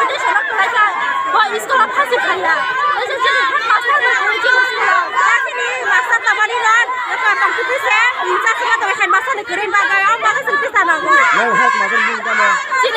这小孩来看，我sekolah pasti kaya. Jadi jadi master boleh jadi sekolah. Tapi ni master tak boleh lah. Lepas tu kita saya, kita semua tu kan master negeri bagai apa kan sempit sana. Yang hak macam ni kan. Jadi